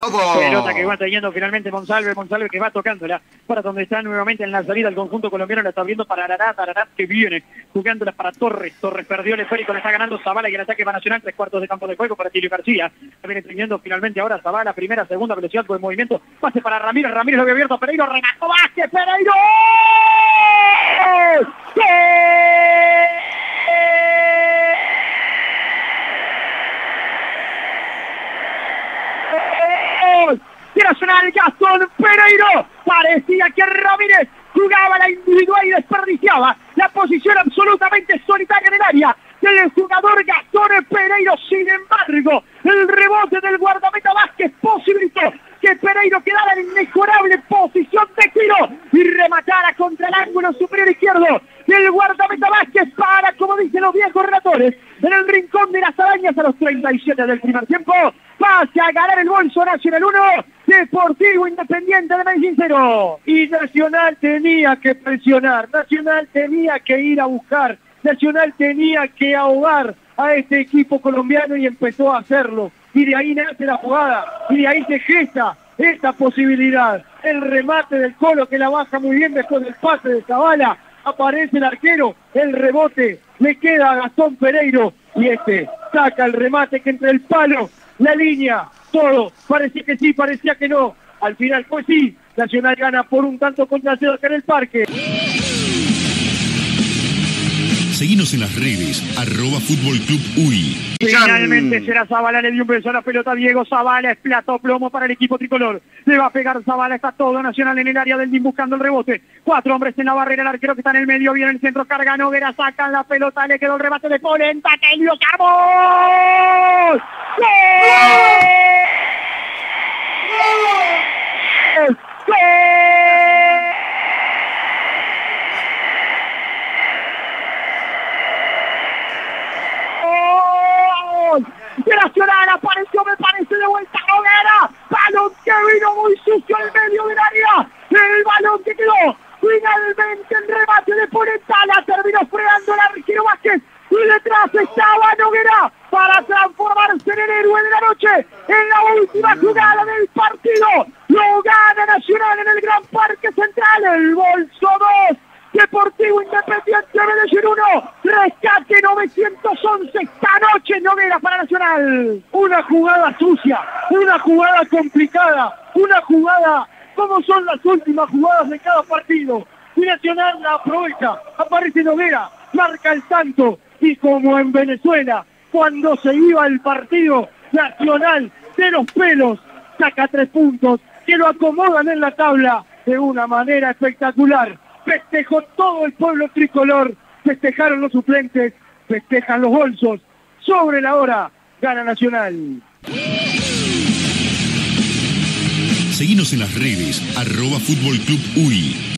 Pelota que va teniendo finalmente Monsalve que va tocándola para donde está nuevamente en la salida el conjunto colombiano, la está abriendo para Ararat que viene jugándola para Torres perdió el esférico, le está ganando Zavala y el ataque va Nacional, 3/4 de campo de juego para Tilio García, viene teniendo finalmente ahora Zavala, primera, segunda velocidad por el movimiento, pase para Ramírez lo había abierto, Pereiro, remató Vázquez, Pereiro, ¡gol! de Nacional, Gastón Pereiro, parecía que Ramírez jugaba la individual y desperdiciaba la posición absolutamente solitaria en el área del jugador Gastón Pereiro. Sin embargo, el rebote del guardameta Vázquez posibilitó que Pereiro quedara en inmejorable posición de tiro y rematara contra el ángulo superior izquierdo del guardameta Vázquez para, como dicen los viejos relatores, en el rincón de las arañas a los 37 del primer tiempo, pase a ganar el bolso Nacional 1, Deportivo Independiente de Medellín 0. Y Nacional tenía que presionar, Nacional tenía que ir a buscar, Nacional tenía que ahogar a este equipo colombiano y empezó a hacerlo. Y de ahí nace la jugada, y de ahí se gesta esta posibilidad. El remate del Colo que la baja muy bien después del pase de Zavala. Aparece el arquero, el rebote le queda a Gastón Pereiro y saca el remate que entre el palo, la línea, todo, parecía que sí, parecía que no, al final fue sí, Nacional gana por un tanto contra 0 acá en el Parque. Seguinos en las redes, @Fútbol Club UI. Finalmente será Zavala, le dio un beso a la pelota Diego Zavala, es plato plomo para el equipo tricolor. Le va a pegar Zavala, está todo Nacional en el área del DIM buscando el rebote. 4 hombres en la barrera, el arquero que está en el medio, viene en el centro, carga Noguera, sacan la pelota, le quedó el rebate de Polenta, Telio Carbón. ¡Gol! ¡Gol! ¡Gol! De Nacional apareció, me parece, de vuelta Noguera, balón que vino muy sucio al medio del área, el balón que quedó finalmente el remate de Polenta, la terminó fregando el arquero Vázquez y detrás estaba Noguera para transformarse en el héroe de la noche en la última jugada del partido. Lo gana Nacional en el Gran Parque Central, el bolso 2. Deportivo Independiente Medellín 1, rescate 911, esta noche Noguera para Nacional. Una jugada sucia, una jugada complicada, una jugada como son las últimas jugadas de cada partido. Y Nacional la aprovecha, aparece Noguera, marca el tanto, y como en Venezuela, cuando se iba el partido, Nacional de los pelos saca 3 puntos, que lo acomodan en la tabla de una manera espectacular. Festejó todo el pueblo tricolor, festejaron los suplentes, festejan los bolsos. Sobre la hora, gana Nacional. Seguinos en las redes, @Fútbol Club UI.